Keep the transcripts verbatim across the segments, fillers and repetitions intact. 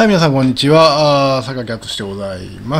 はい、皆さん、こんにちは。あー坂木敦でございます。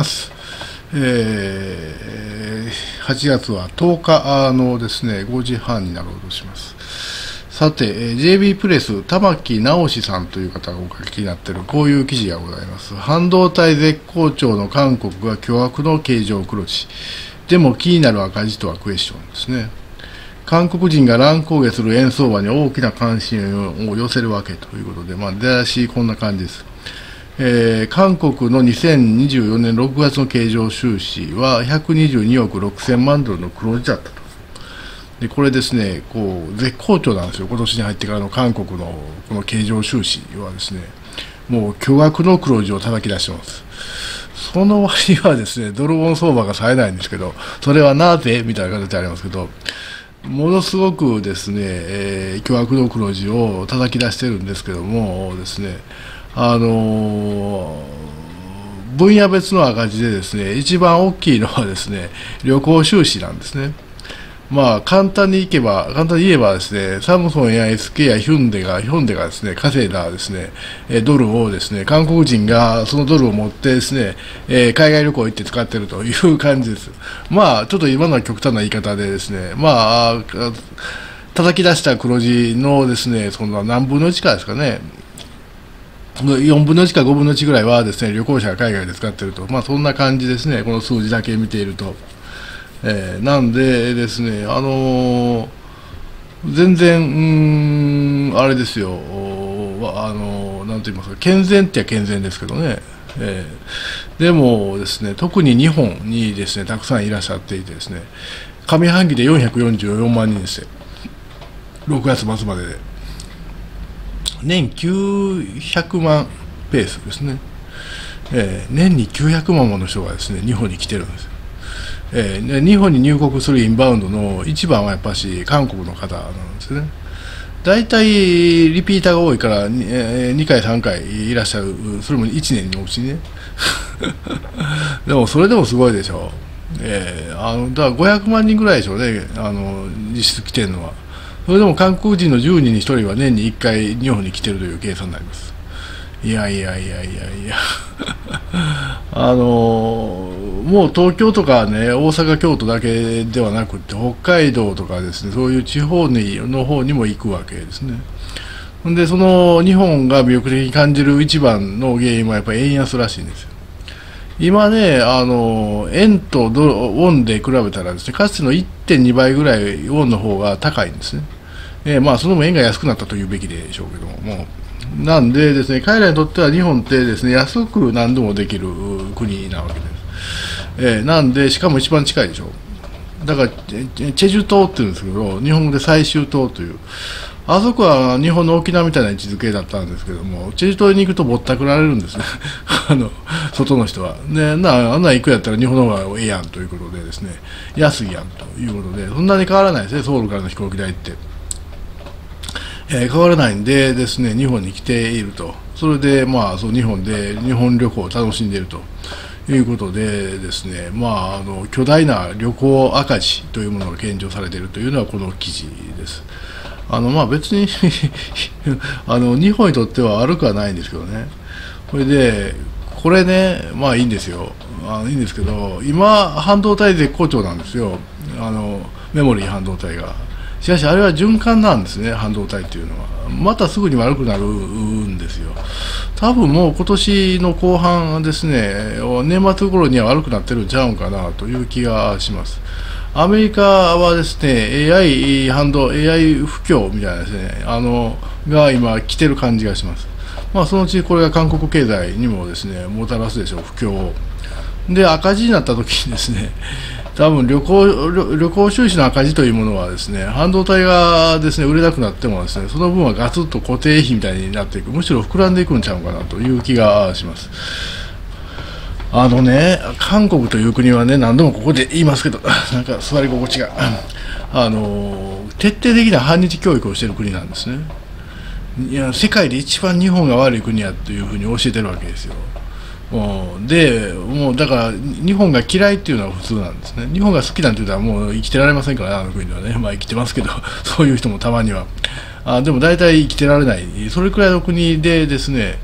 えー、はちがつはとおかのですね、ごじはんになろうとします。さて、ジェイビー プレス、玉木直さんという方がお書きになっている、こういう記事がございます。半導体絶好調の韓国が巨額の経常黒字。でも気になる赤字とはクエスチョンですね。韓国人が乱高下する円相場に大きな関心を寄せるわけということで、まあ、出だしこんな感じです。えー、韓国のにせんにじゅうよねんろくがつの経常収支はひゃくにじゅうにおくろくせんまんドルの黒字だったと。でこれですね、こう絶好調なんですよ。今年に入ってからの韓国のこの経常収支はですね、もう巨額の黒字を叩き出してます。その割はですね、ドルウォン相場が冴えないんですけど、それはなぜみたいな形でありますけど、ものすごくですね、えー、巨額の黒字を叩き出してるんですけどもですね、あのー、分野別の赤字でですね、一番大きいのはですね、旅行収支なんですね。まあ、簡単にいけば、簡単に言えばですね、サムソンや エスケー やヒュンデが、ヒョンデがですね、稼いだですね、ドルをですね、韓国人がそのドルを持ってですね、えー、海外旅行行って使っているという感じです。まあ、ちょっと今のは極端な言い方でですね、まあ、叩き出した黒字のですね、その何分のいちかですかね、よんぶんのいちかごぶんのいちぐらいはですね、旅行者が海外で使っていると、まあ、そんな感じですね、この数字だけ見ていると。えー、なんでですね、あのー、全然、うーん、あれですよ、あのー、なんて言いますか、健全っては健全ですけどね、えー、でもですね、特に日本にですね、たくさんいらっしゃっていてですね、上半期でよんひゃくよんじゅうよんまんにんですよ、ろくがつ末までで。年きゅうひゃくまんペースですね、えー、年にきゅうひゃくまんもの人がですね、日本に来てるんですよ。えー、日本に入国するインバウンドの一番はやっぱし韓国の方なんですね。大体リピーターが多いから に,、えー、にかいさんかいいらっしゃる、それもいちねんのうちにねでもそれでもすごいでしょう、えー、あのだからごひゃくまんにんぐらいでしょうね、あの実質来てるのは。それでも韓国人のじゅうにんにひとりは年にいっかい日本に来てるという計算になります。いやいやいやいやいやあのもう東京とかね、大阪、京都だけではなくて、北海道とかですね、そういう地方の方にも行くわけですね。で、その日本が魅力的に感じる一番の原因はやっぱり円安らしいんですよ。今ね、あの円とドルウォンで比べたらですね、かつての いってんにばいぐらいウォンの方が高いんですね。えー、まあその分円が安くなったというべきでしょうけども、なんでですね、彼らにとっては日本ってですね、安く何でもできる国なわけです。えー、なんでしかも一番近いでしょ。だからチェジュ島っていうんですけど、日本語で最終島という、あそこは日本の沖縄みたいな位置づけだったんですけども、チェジュ島に行くとぼったくられるんですねあの外の人はね、なあんな行くやったら日本の方がええやんということでですね、安いやんということで、そんなに変わらないですね、ソウルからの飛行機代って。えー、変わらないんでですね、日本に来ていると。それでまあそう日本で日本旅行を楽しんでいるということでですね、まああの巨大な旅行赤字というものが計上されているというのはこの記事です。あのまあ別にあの日本にとっては悪くはないんですけどね。これでこれね、まあいいんですよ。あのいいんですけど、今半導体絶好調なんですよ。あのメモリー半導体が。しかしあれは循環なんですね、半導体っていうのは。またすぐに悪くなるんですよ。多分もう今年の後半ですね、年末頃には悪くなってるんちゃうんかなという気がします。アメリカはですね、エーアイ 反動、エーアイ 不況みたいなですね、あのが今来てる感じがします。まあそのうちこれが韓国経済にもですね、もたらすでしょう、不況を。で、赤字になった時にですね、多分旅行、旅、旅行収支の赤字というものはですね、半導体がですね、売れなくなってもですね、その分はガツッと固定費みたいになっていく、むしろ膨らんでいくんちゃうかなという気がします。あのね、韓国という国はね、何度もここで言いますけど、なんか座り心地が、あの、徹底的な反日教育をしている国なんですね。いや、世界で一番日本が悪い国やというふうに教えてるわけですよ。でもうだから日本が嫌いっていうのは普通なんですね。日本が好きなんていうのはもう生きてられませんから、あの国ではね、まあ生きてますけどそういう人もたまには。あでも大体生きてられない、それくらいの国でですね、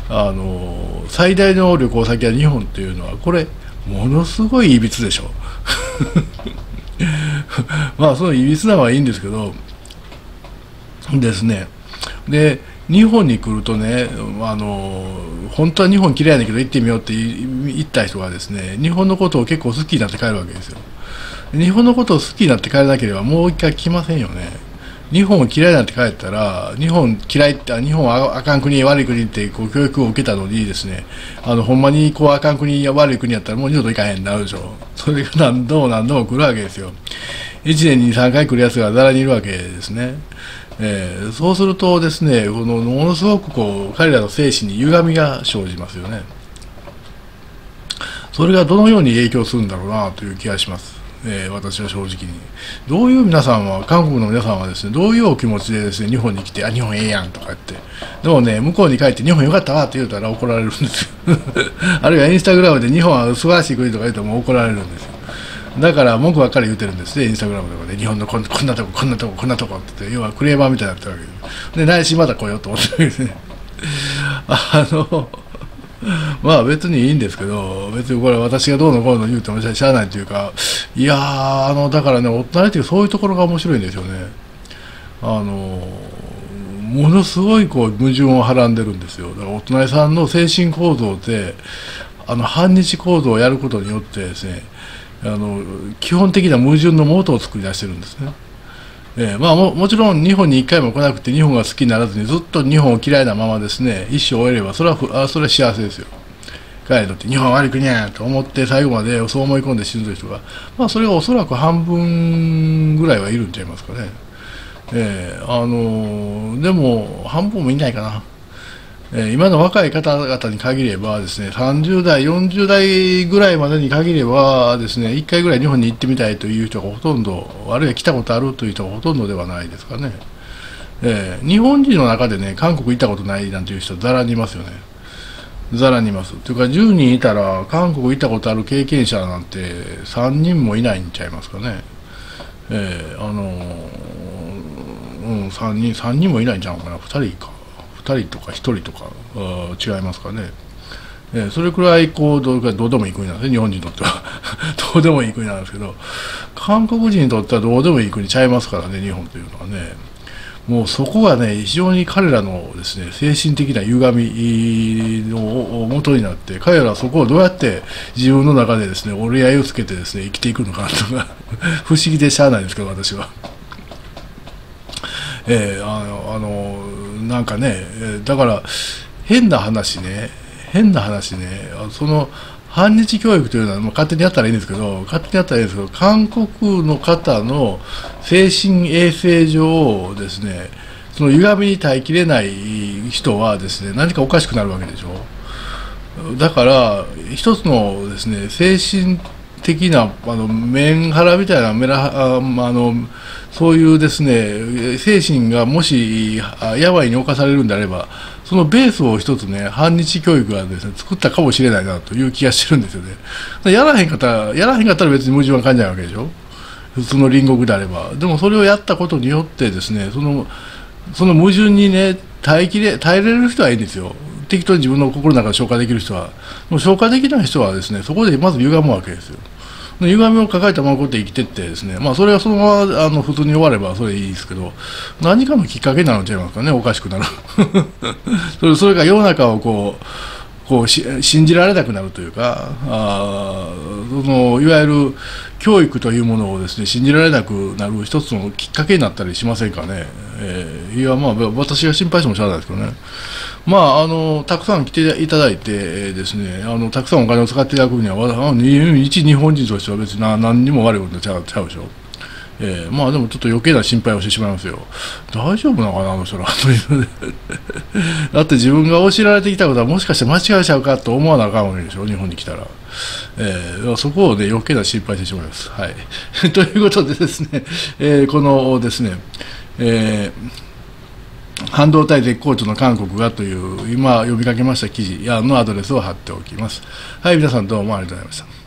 あの最大の旅行先は日本っていうのは、これものすごいいびつでしょまあそのいびつなのはいいんですけどですね。で日本に来るとね、あの本当は日本嫌いだけど行ってみようって言った人がですね、日本のことを結構好きになって帰るわけですよ。日本のことを好きになって帰らなければもう一回来ませんよね。日本を嫌いになって帰ったら、日本嫌いって、日本はあかん国、悪い国ってこう教育を受けたのにですね、あのほんまにこうあかん国や悪い国やったらもう二度と行かへんなるでしょ。それが何度も何度も来るわけですよ。いちねんにさんかい来るやつがざらにいるわけですね。えー、そうするとですね、このものすごくこう彼らの精神に歪みが生じますよね。それがどのように影響するんだろうなという気がします。えー、私は正直にどういう皆さんは、韓国の皆さんはですね、どういうお気持ちでですね日本に来て、あ日本ええやんとか言って、でもね向こうに帰って日本よかったわって言うたら怒られるんですよあるいはインスタグラムで日本は素晴らしい国とか言うとも怒られるんですよ。だから文句ばっかり言ってるんですね、インスタグラムとかで、日本のこんこんなとここんなとここんなとこって言って、要はクレーマーみたいになってるわけです。で内心また来ようと思ってるわけですねあのまあ別にいいんですけど、別にこれ私がどうのこうの言うてもしゃあないというか、いやー、あのだからね、大人っていうそういうところが面白いんですよね。あのものすごいこう矛盾をはらんでるんですよ。だから大人さんの精神構造で、あの反日構造をやることによってですね、あの基本的な矛盾の元を作り出してるんですね。えーまあ、も, もちろん日本にいっかいも来なくて日本が好きにならずにずっと日本を嫌いなままですね一生終えれば、それはあそれは幸せですよ。彼にとって日本は悪い国やと思って最後までそう思い込んで死ぬ人が、まあ、それがおそらく半分ぐらいはいるんちゃいますかね。えー、あのー、でも半分もいないかな。えー、今の若い方々に限ればですね、さんじゅうだいよんじゅうだいぐらいまでに限ればですね、いっかいぐらい日本に行ってみたいという人がほとんど、あるいは来たことあるという人がほとんどではないですかね。えー、日本人の中でね、韓国行ったことないなんていう人ざらにいますよね。ざらにいます。というかじゅうにんいたら韓国行ったことある経験者なんてさんにんもいないんちゃいますかね。えー、あのー、うん、さんにん、さんにんもいないんちゃうかな、ふたりか。ふたりとかひとりとか違いますかね。えー、それくらいこうどうかどうでもいい国なんですね、日本人にとってはどうでもいい国なんですけど、韓国人にとってはどうでもいい国ちゃいますからね、日本というのはね。もうそこがね、非常に彼らのですね精神的な歪みの元になって、彼らはそこをどうやって自分の中でですね折り合いをつけてですね生きていくのかなとか不思議でしゃあないんですけど、私は。えー、あのあのなんかね、だから変な話ね、変な話ね、その反日教育というのはもう勝手にやったらいいんですけど、勝手にやったらいいんですけど、韓国の方の精神衛生上ですね、その歪みに耐えきれない人はですね、何かおかしくなるわけでしょ。だから一つのですね、精神的なあのメンハラみたいなメラあのそういうですね精神がもし病に侵されるんであれば、そのベースを一つね反日教育がですね作ったかもしれないなという気がしてるんですよね。やらへんかったらやらへんかったら別に矛盾は感じないわけでしょ、普通の隣国であれば。でもそれをやったことによってですね、そのその矛盾にね耐えきれ耐えれる人はいいんですよ。適当に自分の心の中で消化できる人は。もう消化できない人はですね、そこでまず歪むわけですよ。歪みを抱えたままこうやって生きてってですね、まあそれがそのままあの普通に終わればそれいいですけど、何かのきっかけになるんちゃいますかね、おかしくなるそれそれが世の中をこうこうし信じられなくなるというか、あそのいわゆる教育というものをですね信じられなくなる一つのきっかけになったりしませんかね。えー、いやまあ私が心配してもしゃあないですけどね。まあ、あのたくさん来ていただいてですね、あのたくさんお金を使っていただくには、一日本人としては別に何にも悪いことちゃうちゃうでしょ。えー、まあでもちょっと余計な心配をしてしまいますよ。大丈夫なのかな、あの人らだって自分が教えられてきたことはもしかして間違えちゃうかと思わなあかんわけでしょ、日本に来たら。えー、そこをね余計な心配してしまいます。はいということでですね、えー、このですね、えー半導体絶好調の韓国がという今呼びかけました記事のアドレスを貼っておきます。はい、皆さんどうもありがとうございました。